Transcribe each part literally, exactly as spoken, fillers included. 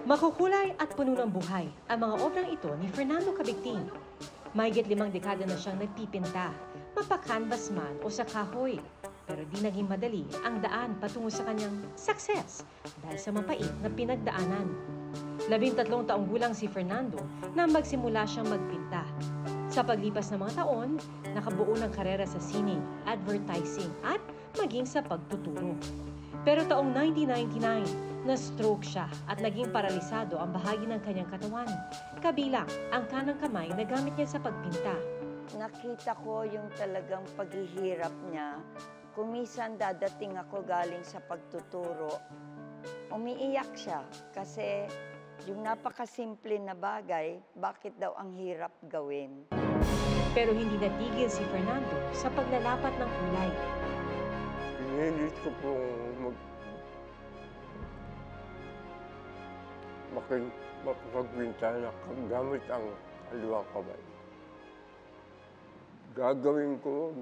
Makukulay at puno ng buhay ang mga obrang ito ni Fernando Cabigting. Mahigit limang dekada na siyang nagpipinta, mapakanvas man o sa kahoy. Pero di naging madali ang daan patungo sa kanyang success dahil sa mapait na pinagdaanan. Labing tatlong taong gulang si Fernando na magsimula siyang magpinta. Sa paglipas ng mga taon, nakabuo ng karera sa sining, advertising at maging sa pagtuturo. Pero taong nineteen ninety-nine, na-stroke siya at naging paralisado ang bahagi ng kanyang katawan. Kabilang ang kanang kamay na gamit niya sa pagpinta. Nakita ko yung talagang paghihirap niya. Kung minsan dadating ako galing sa pagtuturo, umiiyak siya kasi yung napakasimple na bagay, bakit daw ang hirap gawin? Pero hindi natigil si Fernando sa paglalapat ng kulay. Pinilit ko pong mag... makin... makapagpinta na gamit ang kaliwang kamay. Gagawin ko,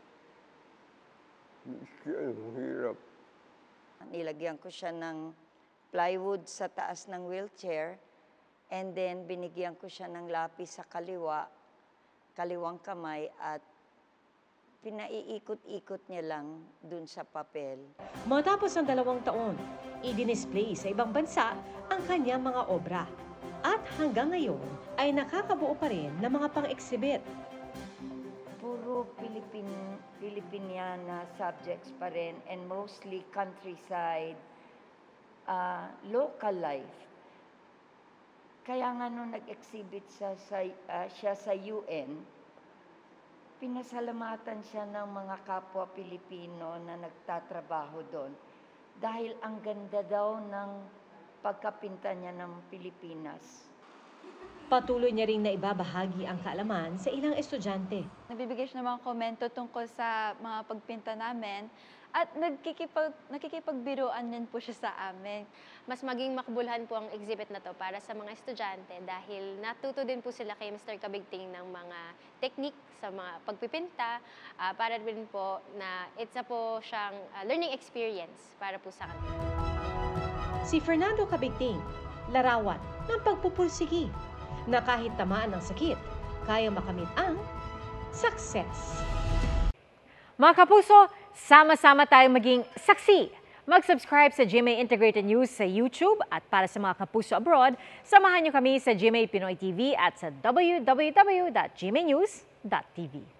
ang hirap. Nilagyan ko siya ng plywood sa taas ng wheelchair and then binigyan ko siya ng lapis sa kaliwa, kaliwang kamay at pinaiikot-ikot niya lang dun sa papel. Matapos ang dalawang taon, i-display sa ibang bansa ang kanyang mga obra. At hanggang ngayon ay nakakabuo pa rin ng mga pang-exhibit. Puro Pilipin, Pilipiniana subjects pa rin and mostly countryside, uh, local life. Kaya nga nung nag-exhibit siya sa, uh, siya sa U N, pinasalamatan siya ng mga kapwa Pilipino na nagtatrabaho doon dahil ang ganda daw ng pagkapinta niya ng Pilipinas. Patuloy niya ring naibabahagi ang kaalaman sa ilang estudyante. Nagbibigay siya ng mga komento tungkol sa mga pagpinta namin at nagkikipag, nakikipagbiruan din po siya sa amin. Mas maging makbulhan po ang exhibit na to para sa mga estudyante dahil natuto din po sila kay Mister Cabigting ng mga technique sa mga pagpipinta uh, para din po na it's a po siyang uh, learning experience para po sa kanila. Si Fernando Cabigting, larawan ng pagpupursigi na kahit tamaan ng sakit, kaya makamit ang success. Mga kapuso, sama-sama tayong maging saksi. Mag-subscribe sa G M A Integrated News sa YouTube at para sa mga kapuso abroad, samahan niyo kami sa G M A Pinoy T V at sa w w w dot g m a news dot t v.